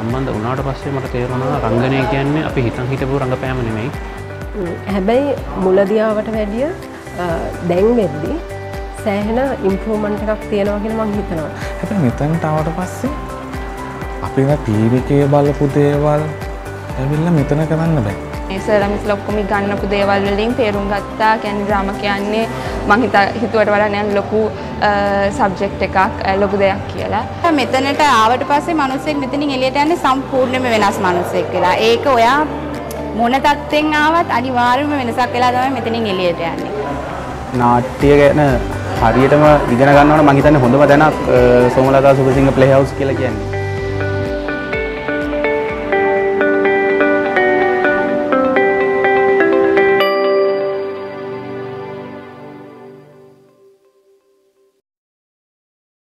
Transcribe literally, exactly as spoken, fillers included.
සම්බන්ධ වුණාට පස්සේ මට තේරුණා රංගනය කියන්නේ අපි හිතන් හිටපු රංගපෑම නෙමෙයි. හැබැයි මුලදී ආවට වැඩිය දැන් වෙද්දී සෑහෙන ඉම්ප්‍රූව්මන්ට් එකක් තියෙනවා කියලා මම හිතනවා. හැබැයි මෙතනට ආවට පස්සේ අපි න ටීවී එකේ බලපු දේවල් ඇවිල්ලා මෙතන කරන්න බෑ. ඒ සර් මිස්ලා ඔක්කොම ගන්නපු දේවල් වලින් තේරුම් ගත්තා. කියන්නේ ඩ්‍රාමා කියන්නේ මං හිතුවට වඩා නෑ ලොකු සබ්ජෙක්ට් එකක් ලොකු දෙයක් කියලා. මෙතනට ආවට පස්සේ මිනිස්සෙක් මෙතනින් එළියට යන්නේ සම්පූර්ණයෙන්ම වෙනස් මිනිස්සෙක් වෙලා. ඒක ඔයා මොන තත්ත්වෙන් ආවත් අනිවාර්යයෙන්ම වෙනසක් වෙලා තමයි මෙතනින් එළියට යන්නේ. නාට්‍ය ගැන හරියටම ඉගෙන ගන්න ඕන මම හිතන්නේ හොඳම දැනක් සෝමලතා සුභසිංහ ප්ලේ හවුස් කියලා කියන්නේ.